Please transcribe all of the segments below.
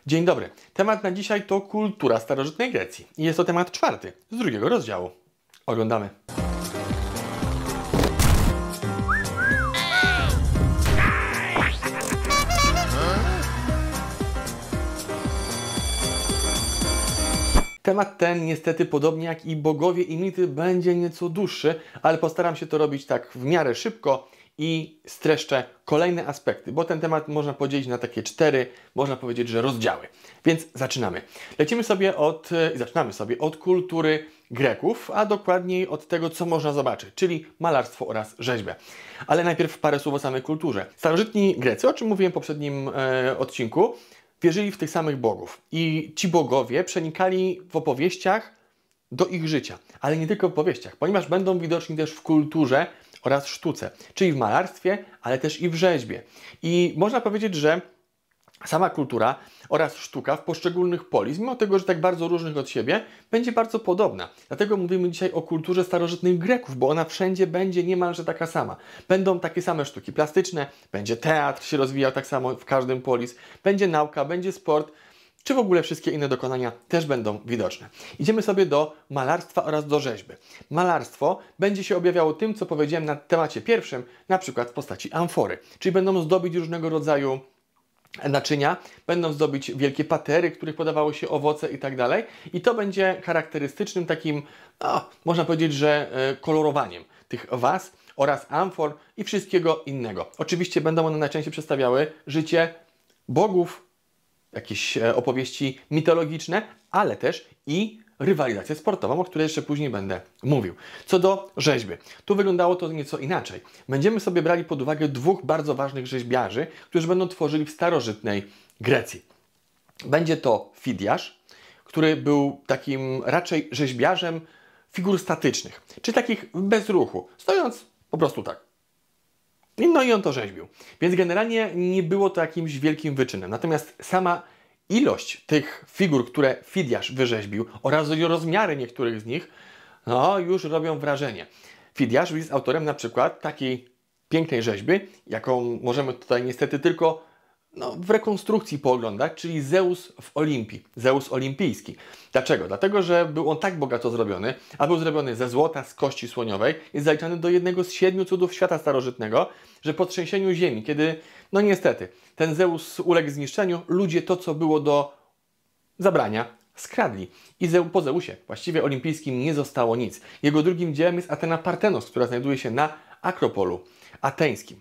Dzień dobry. Temat na dzisiaj to kultura starożytnej Grecji. I jest to temat 4 z 2 rozdziału. Oglądamy. Temat ten niestety, podobnie jak i bogowie i mity, będzie nieco dłuższy, ale postaram się to robić tak w miarę szybko i streszczę kolejne aspekty, bo ten temat można podzielić na takie 4, można powiedzieć, że rozdziały. Więc zaczynamy. Zaczynamy sobie od kultury Greków, a dokładniej od tego, co można zobaczyć, czyli malarstwo oraz rzeźbę. Ale najpierw parę słów o samej kulturze. Starożytni Grecy, o czym mówiłem w poprzednim odcinku, wierzyli w tych samych bogów i ci bogowie przenikali w opowieściach do ich życia, ale nie tylko w opowieściach, ponieważ będą widoczni też w kulturze oraz sztuce, czyli w malarstwie, ale też i w rzeźbie. I można powiedzieć, że sama kultura oraz sztuka w poszczególnych polis, mimo tego, że tak bardzo różnych od siebie, będzie bardzo podobna. Dlatego mówimy dzisiaj o kulturze starożytnych Greków, bo ona wszędzie będzie niemalże taka sama. Będą takie same sztuki plastyczne, będzie teatr się rozwijał tak samo w każdym polis, będzie nauka, będzie sport, czy w ogóle wszystkie inne dokonania też będą widoczne. Idziemy sobie do malarstwa oraz do rzeźby. Malarstwo będzie się objawiało tym, co powiedziałem na temacie pierwszym, na przykład w postaci amfory, czyli będą zdobić różnego rodzaju naczynia, będą zdobić wielkie patery, których podawało się owoce i tak dalej. I to będzie charakterystycznym takim, można powiedzieć, że kolorowaniem tych was oraz amfor i wszystkiego innego. Oczywiście będą one najczęściej przedstawiały życie bogów, jakieś opowieści mitologiczne, ale też i rywalizację sportową, o której jeszcze później będę mówił. Co do rzeźby. Tu wyglądało to nieco inaczej. Będziemy sobie brali pod uwagę 2 bardzo ważnych rzeźbiarzy, którzy będą tworzyli w starożytnej Grecji. Będzie to Fidiasz, który był takim raczej rzeźbiarzem figur statycznych, czyli takich bez ruchu, stojąc po prostu tak. No i on to rzeźbił. Więc generalnie nie było to jakimś wielkim wyczynem. Natomiast sama ilość tych figur, które Fidiasz wyrzeźbił oraz rozmiary niektórych z nich, już robią wrażenie. Fidiasz jest autorem na przykład takiej pięknej rzeźby, jaką możemy tutaj niestety tylko w rekonstrukcji pooglądać, czyli Zeus w Olimpii, Zeus olimpijski. Dlaczego? Dlatego, że był on tak bogato zrobiony, a był zrobiony ze złota, z kości słoniowej, jest zaliczany do jednego z 7 cudów świata starożytnego, że po trzęsieniu ziemi, kiedy, niestety, ten Zeus uległ zniszczeniu, ludzie to, co było do zabrania, skradli. I po Zeusie, właściwie olimpijskim, nie zostało nic. Jego drugim dziełem jest Atena Partenos, która znajduje się na Akropolu ateńskim.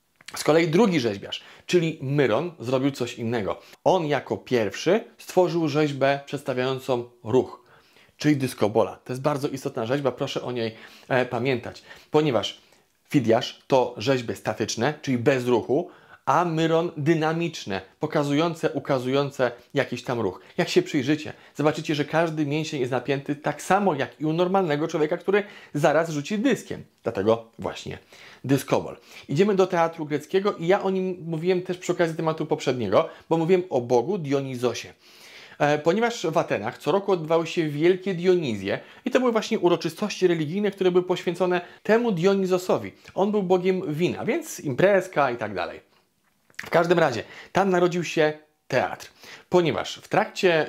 Z kolei drugi rzeźbiarz, czyli Myron, zrobił coś innego. On jako pierwszy stworzył rzeźbę przedstawiającą ruch, czyli dyskobola. To jest bardzo istotna rzeźba, proszę o niej pamiętać, ponieważ Fidiasz to rzeźby statyczne, czyli bez ruchu, a Myron dynamiczne, pokazujące, ukazujące jakiś tam ruch. Jak się przyjrzycie, zobaczycie, że każdy mięsień jest napięty tak samo jak i u normalnego człowieka, który zaraz rzuci dyskiem. Dlatego właśnie dyskobol. Idziemy do teatru greckiego i ja o nim mówiłem też przy okazji tematu poprzedniego, bo mówiłem o bogu Dionizosie. Ponieważ w Atenach co roku odbywały się wielkie Dionizje i to były właśnie uroczystości religijne, które były poświęcone temu Dionizosowi. On był bogiem wina, więc imprezka i tak dalej. W każdym razie, tam narodził się teatr, ponieważ w trakcie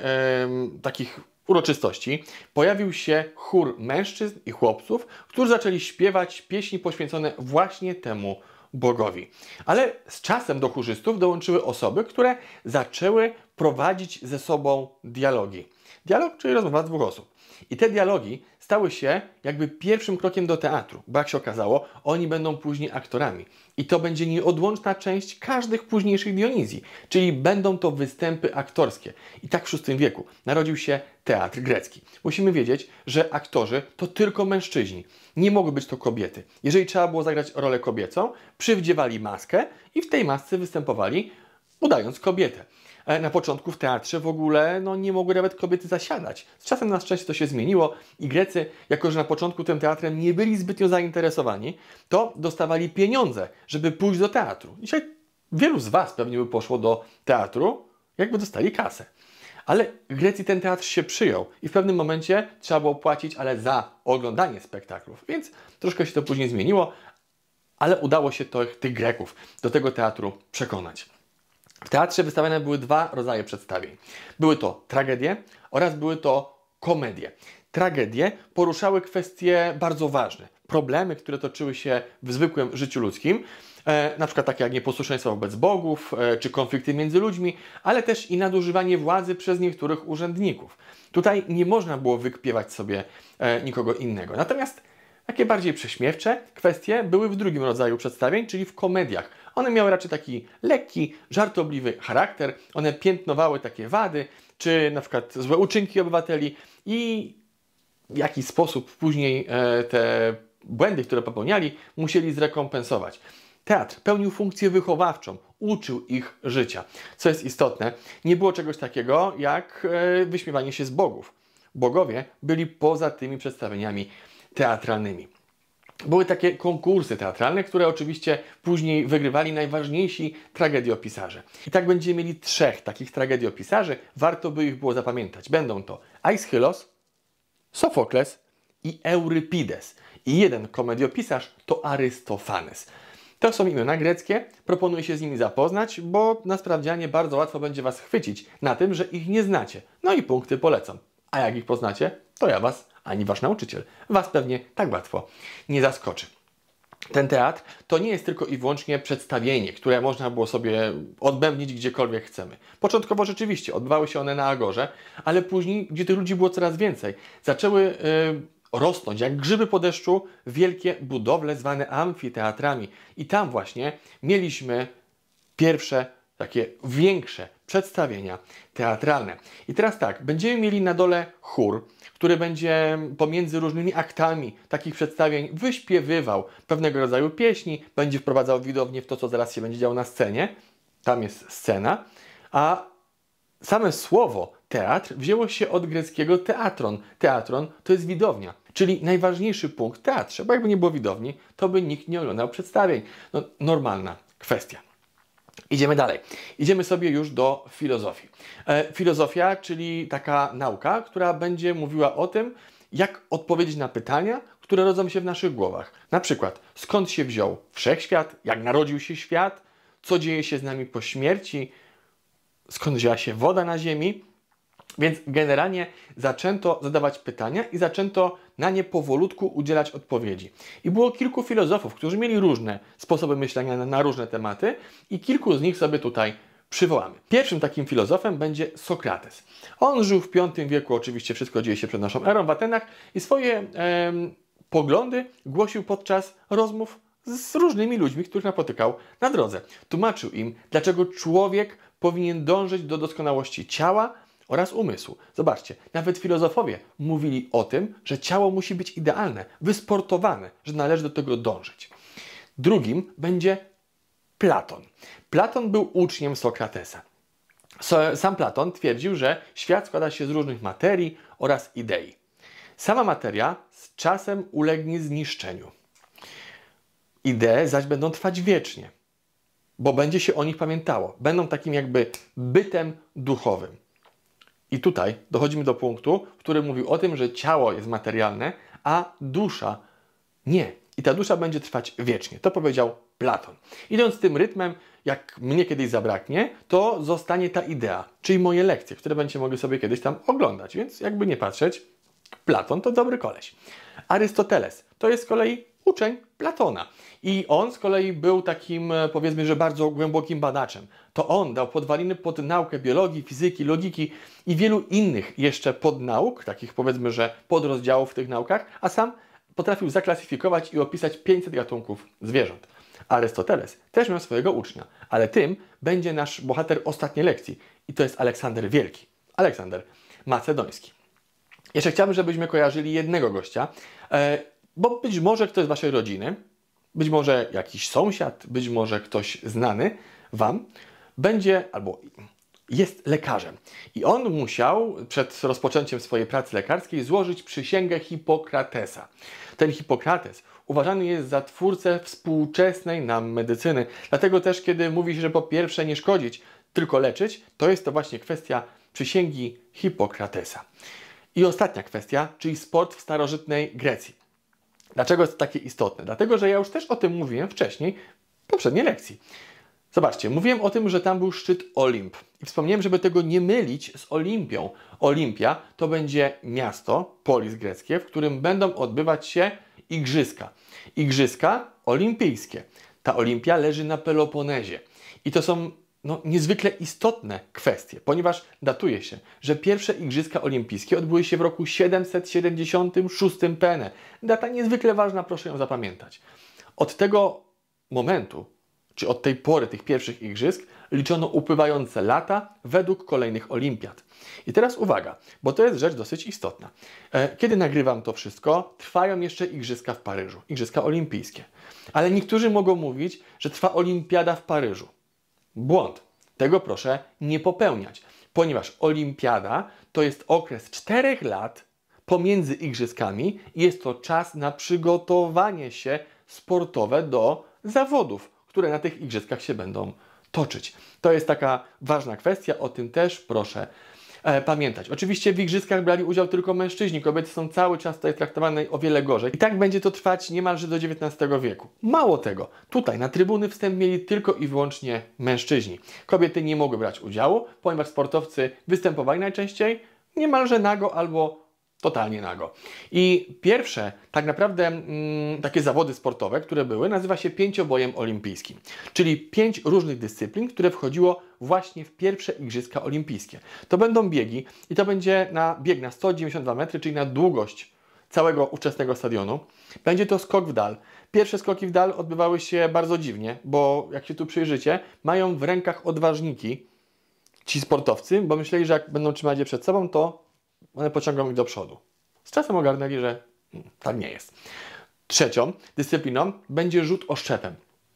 takich uroczystości pojawił się chór mężczyzn i chłopców, którzy zaczęli śpiewać pieśni poświęcone właśnie temu bogowi. Ale z czasem do chórzystów dołączyły osoby, które zaczęły prowadzić ze sobą dialogi. Dialog, czyli rozmowa 2 osób. I te dialogi stały się jakby pierwszym krokiem do teatru, bo jak się okazało, oni będą później aktorami. I to będzie nieodłączna część każdych późniejszych Dionizji, czyli będą to występy aktorskie. I tak w VI wieku narodził się teatr grecki. Musimy wiedzieć, że aktorzy to tylko mężczyźni. Nie mogły być to kobiety. Jeżeli trzeba było zagrać rolę kobiecą, przywdziewali maskę i w tej masce występowali, udając kobietę. Na początku w teatrze w ogóle nie mogły nawet kobiety zasiadać. Z czasem na szczęście to się zmieniło i Grecy, jako że na początku tym teatrem nie byli zbytnio zainteresowani, to dostawali pieniądze, żeby pójść do teatru. Dzisiaj wielu z Was pewnie by poszło do teatru, jakby dostali kasę. Ale w Grecji ten teatr się przyjął i w pewnym momencie trzeba było płacić, ale za oglądanie spektaklów. Więc troszkę się to później zmieniło, ale udało się tych Greków do tego teatru przekonać. W teatrze wystawiane były dwa rodzaje przedstawień. Były to tragedie oraz były to komedie. Tragedie poruszały kwestie bardzo ważne. Problemy, które toczyły się w zwykłym życiu ludzkim, na przykład takie jak nieposłuszeństwo wobec bogów, czy konflikty między ludźmi, ale też i nadużywanie władzy przez niektórych urzędników. Tutaj nie można było wykpiewać sobie nikogo innego. Natomiast takie bardziej prześmiewcze kwestie były w drugim rodzaju przedstawień, czyli w komediach. One miały raczej taki lekki, żartobliwy charakter, one piętnowały takie wady, czy na przykład złe uczynki obywateli i w jaki sposób później te błędy, które popełniali, musieli zrekompensować. Teatr pełnił funkcję wychowawczą, uczył ich życia. Co jest istotne, nie było czegoś takiego jak wyśmiewanie się z bogów. Bogowie byli poza tymi przedstawieniami teatralnymi. Były takie konkursy teatralne, które oczywiście później wygrywali najważniejsi tragediopisarze. I tak będziemy mieli 3 takich tragediopisarzy, warto by ich było zapamiętać. Będą to Aeschylos, Sofokles i Eurypides. I jeden komediopisarz to Arystofanes. To są imiona greckie, proponuję się z nimi zapoznać, bo na sprawdzianie bardzo łatwo będzie Was chwycić na tym, że ich nie znacie. No i punkty polecam. A jak ich poznacie, to ja Was, ani Wasz nauczyciel, Was pewnie tak łatwo nie zaskoczy. Ten teatr to nie jest tylko i wyłącznie przedstawienie, które można było sobie odbębnić gdziekolwiek chcemy. Początkowo rzeczywiście odbywały się one na Agorze, ale później, gdzie tych ludzi było coraz więcej, zaczęły rosnąć jak grzyby po deszczu wielkie budowle zwane amfiteatrami. I tam właśnie mieliśmy pierwsze takie większe przedstawienia teatralne. I teraz tak, będziemy mieli na dole chór, który będzie pomiędzy różnymi aktami takich przedstawień wyśpiewywał pewnego rodzaju pieśni, będzie wprowadzał widownię w to, co zaraz się będzie działo na scenie. Tam jest scena, a same słowo teatr wzięło się od greckiego teatron. Teatron to jest widownia, czyli najważniejszy punkt w teatrze, bo jakby nie było widowni, to by nikt nie oglądał przedstawień. No, normalna kwestia. Idziemy dalej. Idziemy sobie już do filozofii. Filozofia, czyli taka nauka, która będzie mówiła o tym, jak odpowiedzieć na pytania, które rodzą się w naszych głowach. Na przykład, skąd się wziął wszechświat, jak narodził się świat, co dzieje się z nami po śmierci, skąd wzięła się woda na ziemi. Więc generalnie zaczęto zadawać pytania i zaczęto na nie powolutku udzielać odpowiedzi. I było kilku filozofów, którzy mieli różne sposoby myślenia na różne tematy i kilku z nich sobie tutaj przywołamy. Pierwszym takim filozofem będzie Sokrates. On żył w V wieku, oczywiście wszystko dzieje się przed naszą erą w Atenach i swoje poglądy głosił podczas rozmów z różnymi ludźmi, których napotykał na drodze. Tłumaczył im, dlaczego człowiek powinien dążyć do doskonałości ciała oraz umysłu. Zobaczcie, nawet filozofowie mówili o tym, że ciało musi być idealne, wysportowane, że należy do tego dążyć. Drugim będzie Platon. Platon był uczniem Sokratesa. Sam Platon twierdził, że świat składa się z różnych materii oraz idei. Sama materia z czasem ulegnie zniszczeniu. Idee zaś będą trwać wiecznie, bo będzie się o nich pamiętało. Będą takim jakby bytem duchowym. I tutaj dochodzimy do punktu, w którym mówił o tym, że ciało jest materialne, a dusza nie. I ta dusza będzie trwać wiecznie. To powiedział Platon. Idąc tym rytmem, jak mnie kiedyś zabraknie, to zostanie ta idea, czyli moje lekcje, które będziecie mogli sobie kiedyś tam oglądać. Więc jakby nie patrzeć, Platon to dobry koleś. Arystoteles to jest z kolei uczeń Platona. I on z kolei był takim, powiedzmy, że bardzo głębokim badaczem. To on dał podwaliny pod naukę biologii, fizyki, logiki i wielu innych jeszcze podnauk, takich powiedzmy, że podrozdziałów w tych naukach, a sam potrafił zaklasyfikować i opisać 500 gatunków zwierząt. Arystoteles też miał swojego ucznia, ale tym będzie nasz bohater ostatniej lekcji i to jest Aleksander Wielki. Aleksander Macedoński. Jeszcze chciałbym, żebyśmy kojarzyli jednego gościa, bo być może ktoś z Waszej rodziny, być może jakiś sąsiad, być może ktoś znany Wam, będzie albo jest lekarzem. I on musiał przed rozpoczęciem swojej pracy lekarskiej złożyć przysięgę Hipokratesa. Ten Hipokrates uważany jest za twórcę współczesnej nam medycyny. Dlatego też, kiedy mówi się, że po pierwsze nie szkodzić, tylko leczyć, to jest to właśnie kwestia przysięgi Hipokratesa. I ostatnia kwestia, czyli sport w starożytnej Grecji. Dlaczego jest to takie istotne? Dlatego, że ja już też o tym mówiłem wcześniej, w poprzedniej lekcji. Zobaczcie, mówiłem o tym, że tam był szczyt Olimp. I wspomniałem, żeby tego nie mylić z Olimpią. Olimpia to będzie miasto, polis greckie, w którym będą odbywać się igrzyska. Igrzyska olimpijskie. Ta Olimpia leży na Peloponezie. I to są niezwykle istotne kwestie, ponieważ datuje się, że pierwsze Igrzyska Olimpijskie odbyły się w roku 776 PN. Data niezwykle ważna, proszę ją zapamiętać. Od tego momentu, czy od tej pory tych pierwszych igrzysk, liczono upływające lata według kolejnych olimpiad. I teraz uwaga, bo to jest rzecz dosyć istotna. Kiedy nagrywam to wszystko, trwają jeszcze igrzyska w Paryżu, igrzyska olimpijskie. Ale niektórzy mogą mówić, że trwa olimpiada w Paryżu. Błąd. Tego proszę nie popełniać, ponieważ olimpiada to jest okres 4 lat pomiędzy igrzyskami i jest to czas na przygotowanie się sportowe do zawodów, które na tych igrzyskach się będą toczyć. To jest taka ważna kwestia, o tym też proszę pamiętać. Oczywiście w igrzyskach brali udział tylko mężczyźni, kobiety są cały czas tutaj traktowane o wiele gorzej. I tak będzie to trwać niemalże do XIX wieku. Mało tego, tutaj na trybuny wstęp mieli tylko i wyłącznie mężczyźni. Kobiety nie mogły brać udziału, ponieważ sportowcy występowali najczęściej niemalże nago albo totalnie nago. I pierwsze tak naprawdę takie zawody sportowe, które były, nazywa się pięciobojem olimpijskim. Czyli 5 różnych dyscyplin, które wchodziło właśnie w pierwsze Igrzyska Olimpijskie. To będą biegi i to będzie bieg na 192 metry, czyli na długość całego ówczesnego stadionu. Będzie to skok w dal. Pierwsze skoki w dal odbywały się bardzo dziwnie, bo jak się tu przyjrzycie, mają w rękach odważniki ci sportowcy, bo myśleli, że jak będą trzymać je przed sobą, to one pociągną ich do przodu. Z czasem ogarnęli, że tak nie jest. Trzecią dyscypliną będzie rzut oszczepem.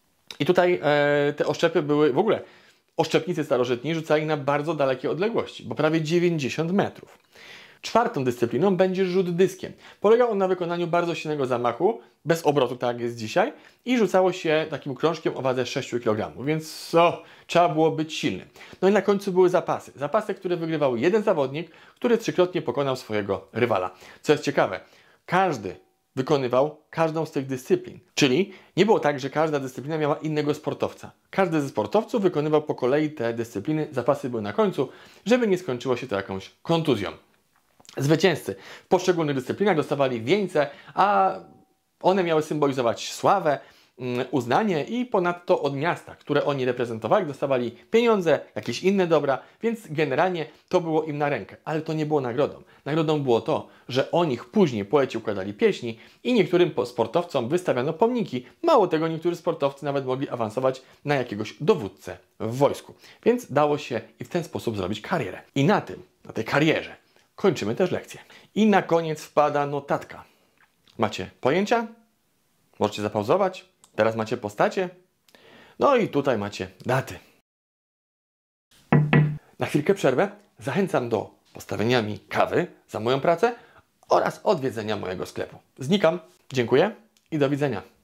I tutaj te oszczepy były, w ogóle oszczepnicy starożytni rzucali na bardzo dalekie odległości, bo prawie 90 metrów. Czwartą dyscypliną będzie rzut dyskiem. Polegał on na wykonaniu bardzo silnego zamachu, bez obrotu, tak jak jest dzisiaj, i rzucało się takim krążkiem o wadze 6 kg, więc trzeba było być silnym. No i na końcu były zapasy. Zapasy, które wygrywał jeden zawodnik, który trzykrotnie pokonał swojego rywala. Co jest ciekawe, każdy wykonywał każdą z tych dyscyplin. Czyli nie było tak, że każda dyscyplina miała innego sportowca. Każdy ze sportowców wykonywał po kolei te dyscypliny, zapasy były na końcu, żeby nie skończyło się to jakąś kontuzją. Zwycięzcy w poszczególnych dyscyplinach dostawali wieńce, a one miały symbolizować sławę, uznanie i ponadto od miasta, które oni reprezentowali, dostawali pieniądze, jakieś inne dobra, więc generalnie to było im na rękę. Ale to nie było nagrodą. Nagrodą było to, że o nich później poeci układali pieśni i niektórym sportowcom wystawiano pomniki. Mało tego, niektórzy sportowcy nawet mogli awansować na jakiegoś dowódcę w wojsku. Więc dało się i w ten sposób zrobić karierę. I na tej karierze kończymy też lekcję. I na koniec wpada notatka. Macie pojęcia? Możecie zapauzować. Teraz macie postacie. No i tutaj macie daty. Na chwilkę przerwę. Zachęcam do postawienia mi kawy za moją pracę oraz odwiedzenia mojego sklepu. Znikam. Dziękuję i do widzenia.